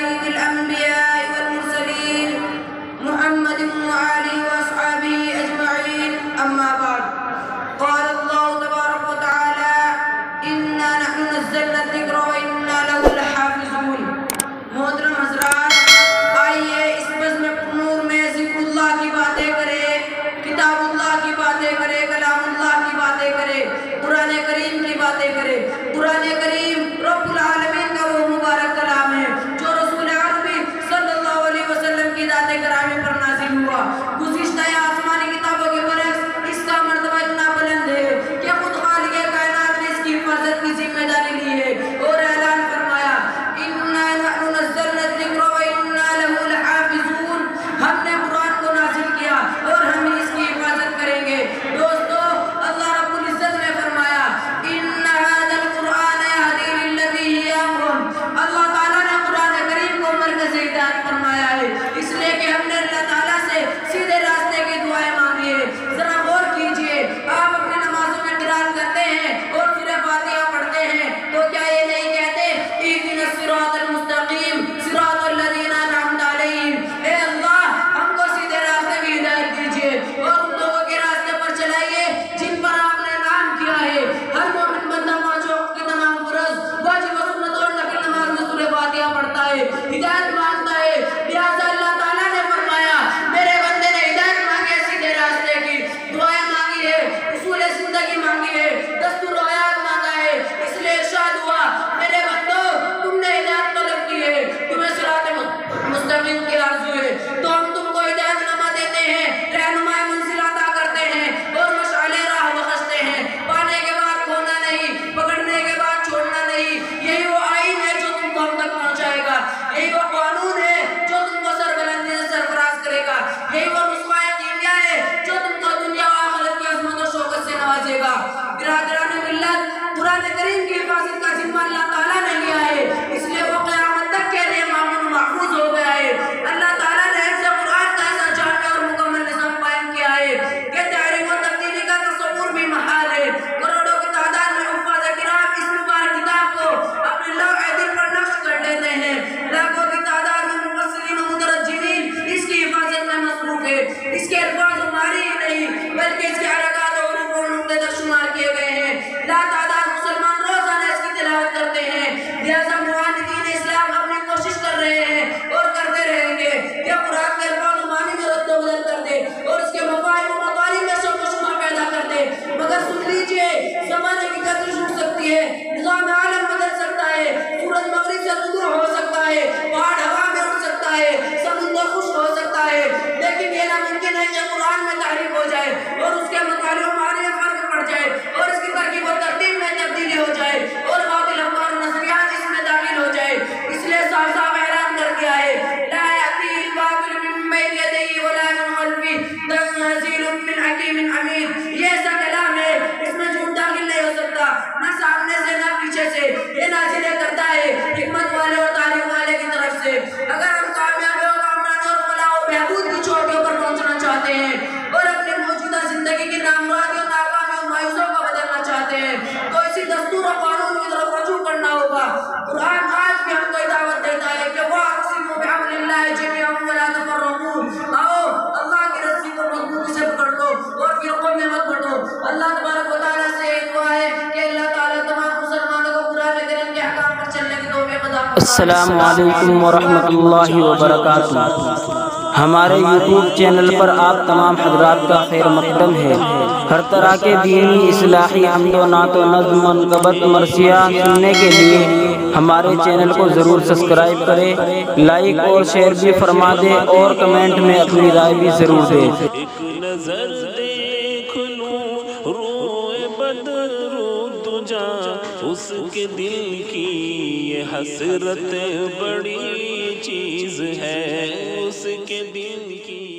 سيد الأنبياء والمرسلين محمد وآله وأصحابه أجمعين أما بعد قال الله تبارك وتعالى إنا نحن نزلنا الذكر وإنا له لحافظون. محترم حضرات، آئیے اس بزم نور میں ذکر اللہ کی باتیں کرے، کتاب اللہ کی باتیں کرے، کلام اللہ کی باتیں کرے، قرآن کریم کی باتیں کرے. قرآن کریم رب العالمین کا وہ مبارک کلام ہے جو رسول عربی صلی اللہ علیہ وسلم کی ذات گرامی پر نازل ہوا. گزشتہ آسمانی کتابوں کے برعکس اس کا مرتبہ اتنا بلند ہے کہ خود خالق کائنات نے اس کی حفاظت کی ذمہ داری لی ہے اور اعلان فرمایا اِنَّا نَحْنُ نَزَّلْنَا الذِّكْرَ وَإِنَّا لَهُ لَحَافِظُونَ. ہم نے قرآن کو نازل کیا اور ہم اس کی حفاظت کریں گے. دوستو، اللہ رب العزت نے فرمایا إِنَّ هَذَا الْقُرْآنَ يَهْدِي لِلَّتِي هِيَ أَقْوَمُ. اللہ تعالیٰ نے قرآن کریم کو مرکز ہدایت فرمایا ہے، اس لیے کہ ہم نے اللہ تعالیٰ سے سیدھے راستے کی دعائیں مانگی ہے. ذرا غور کیجئے، آپ اپنی نمازوں میں قرآن کرتے ہیں اور سورہ فاتحہ پڑھتے ہیں تو کیا یہ نہیں کہتے اهدنا الصراط المستقیم صراط الذین انعمت علیہم؟ اے اللہ، ہم کو سیدھے راستے کی ہدایت دیجئے اور ان لوگوں کے راستے پر چلائیے جن پر آپ نے نام کیا ہے. ہر مومن بندہ پانچ وقت کی تمام فرض، واجب و سنت اور نفل نماز میں سورہ فاتحہ پڑھتا ہے، ہدایت مانگتا ہے. لہٰذا اللہ تعالیٰ نے فرمایا میرے بندے نے ہدایت مانگی ہے، سیدھے راستے کی دعائیں مانگی ہے، اصول زندگی مانگی ہے، دستور و حیات مانگا ہے. اس لیے ارشاد ہوا میرے بندو، تم نے ہدایت طلب کی ہے، تمہیں صراط مستقیم کی آرزو ہے تو ہم تم کو ہدایت نامہ دیتے ہیں، رہنمائی منزل عطا کرتے ہیں اور مشعل راہ بخشتے ہیں. پانے کے بعد کھونا نہیں، پکڑنے کے بعد چھوڑنا نہیں. یہی وہ آئین ہے جو تم کو ہم تک پہنچائے گا، یہی وہ قانون ہے جو تم کو سربلندی سے سرفراز کرے گا، یہی وہ نسخہ کیمیا ہے جو تم کو دنیا و آخرت کی عظمت و شوکت سے نوازے گا. برادران ملت، قرآن کریم کی حفاظت کا ذمہ اللہ تعالیٰ نے لیا ہے، اس لیے وہ قیامت تک کے لیے مامون و محفوظ ہو گیا ہے. اللہ تعالیٰ نے حفظ قرآن کا ایسا جامع اور مکمل نظام قائم کیا ہے کہ تحریف و تبدیلی کا تصور بھی محال ہے. کروڑوں کی تعداد میں حفاظ کرام اس مبارک کتاب کو اپنے لوح دل پر نقش کر لیتے ہیں. لاکھوں کی تعداد میں مفسرین و مترجمین اس کی حفاظت میں مصروف ہے. اس کے الفاظ ہماری ہی نہیں بلکہ اس کے حرکات اور حروف اور نقطے تک شمار کیے گئے ہیں. لا تعداد مسلمان روزانہ اس کی تلاوت کرتے ہیں. لہٰذا معاندین اسلام اپنی کوشش کر رہے ہیں اور کرتے رہیں گے کہ قرآن کے الفاظ معنی میں رد و بدل کر دے اور اس کے مفاہیم و مطالب میں شک و شبہ پیدا کر دے. مگر سن لیجئے، زمانے کی گردش اٹھ سکتی ہے، نظام عالم بدل سکتا ہے، سورج مغرب سے طلوع ہو سکتا ہے، پہاڑ ہوا میں اڑ سکتا ہے، سمندر خشک ہو سکتا ہے، لیکن یہ ناممکن ہے کہ قرآن میں تحریف ہو جائے اور اس کے مطالب و معنی میں فرق پڑ جائے اور اس کی ترکیب و ترتیب میں تبدیلی ہو جائے اور باطل افکار و نظریات اس میں داخل ہو جائے. اس لیے صاف صاف اعلان کر دیا ہے لا یأتیہ الباطل من بین یدیہ ولا من خلفہ تنزیل من حکیم حمید. یہ ایسا کلام ہے اس میں جھوٹ داخل نہیں ہو سکتا، نہ سامنے سے نہ پیچھے سے. یہ نازل کرتا ہے حکمت والے اور تعلیم والے کی طرف سے. اگر ہم کامیابی و کامرانی اور فلاح و بہبود کی چوٹیوں پر پہنچنا چاہتے ہیں اور اپنی موجودہ زندگی کی نامرادی اور ناکامی اور مایوسیوں کو بدلنا چاہتے ہیں تو اسی دستور و قانون کی طرف رجوع کرنا ہوگا. قرآن آج بھی ہم کو دعوت دیتا ہے کہ وَاعْتَصِمُوا بِحَبْلِ اللَّهِ جَمِيعًا وَلَا تَفَرَّقُوا. آؤ اللہ کی رسی کو مضبوطی سے پکڑ لو اور فرقوں میں مت بٹو. اللہ تبارک و تعالیٰ سے یہ دعا ہے کہ اللہ تعالیٰ تمام مسلمانوں کو قرآن کریم کے احکام پر چلنے کی توفیق عطا فرمائے. السلام علیکم ورحمۃ اللہ وبرکاتہ. ہمارے یوٹیوب چینل پر آپ تمام حضرات کا خیر مقدم ہے. ہر طرح کے دینی اصلاحی حمد و نعت و نظم منقبت مرثیہ سننے کے لیے ہمارے چینل کو ضرور سبسکرائب کریں، لائک اور شیئر بھی فرما دیں اور کمنٹ میں اپنی رائے بھی ضرور دیں. ایک نظر دیکھ لوں روئے بدر دجا، اس کے دل کی یہ حسرت بڑی چیز ہے، اس کے دل کی